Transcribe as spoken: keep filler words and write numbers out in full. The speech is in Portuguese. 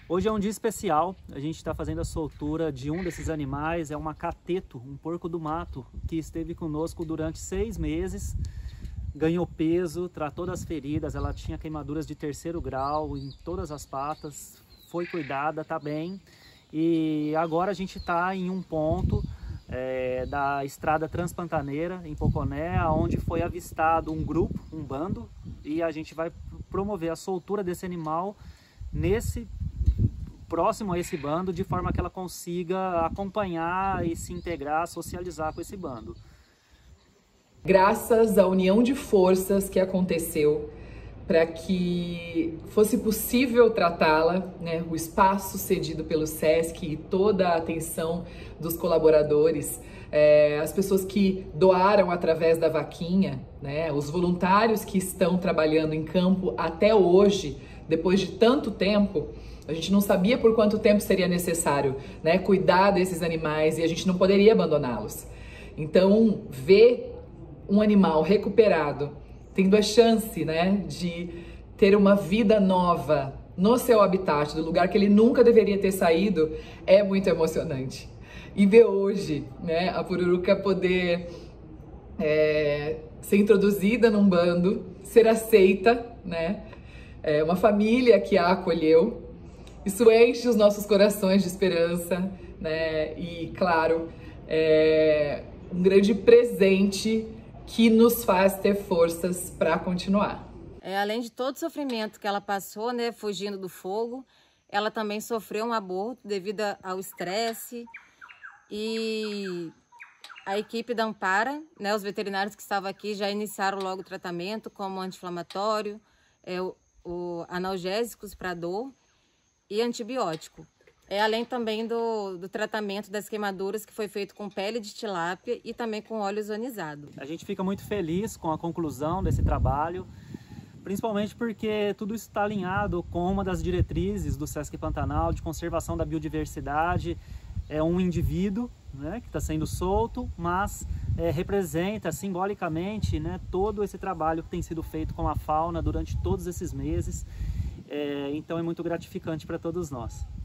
Hoje é um dia especial, a gente está fazendo a soltura de um desses animais, é uma cateto, um porco do mato, que esteve conosco durante seis meses, ganhou peso, tratou das feridas, ela tinha queimaduras de terceiro grau em todas as patas, foi cuidada, está bem, e agora a gente está em um ponto é, da estrada Transpantaneira, em Poconé, onde foi avistado um grupo, um bando, e a gente vai promover a soltura desse animal nesse próximo a esse bando, de forma que ela consiga acompanhar e se integrar, socializar com esse bando. Graças à união de forças que aconteceu para que fosse possível tratá-la, né, o espaço cedido pelo SESC e toda a atenção dos colaboradores, é, as pessoas que doaram através da vaquinha, né, os voluntários que estão trabalhando em campo até hoje, depois de tanto tempo. A gente não sabia por quanto tempo seria necessário, né, cuidar desses animais, e a gente não poderia abandoná-los. Então, ver um animal recuperado, tendo a chance, né, de ter uma vida nova no seu habitat, do lugar que ele nunca deveria ter saído, é muito emocionante. E ver hoje, né, a Pururuca poder é, ser introduzida num bando, ser aceita, né, é uma família que a acolheu. Isso enche os nossos corações de esperança, né? E, claro, é um grande presente que nos faz ter forças para continuar. É, além de todo o sofrimento que ela passou, né, fugindo do fogo, ela também sofreu um aborto devido ao estresse. E a equipe da Ampara, né, os veterinários que estavam aqui já iniciaram logo o tratamento, como anti-inflamatório, é, o, o analgésicos para dor e antibiótico. É, além também do, do tratamento das queimaduras, que foi feito com pele de tilápia e também com óleo ozonizado. A gente fica muito feliz com a conclusão desse trabalho, principalmente porque tudo isso está alinhado com uma das diretrizes do SESC Pantanal de conservação da biodiversidade. É um indivíduo, né, que está sendo solto, mas é, representa simbolicamente, né, todo esse trabalho que tem sido feito com a fauna durante todos esses meses. É, então é muito gratificante para todos nós.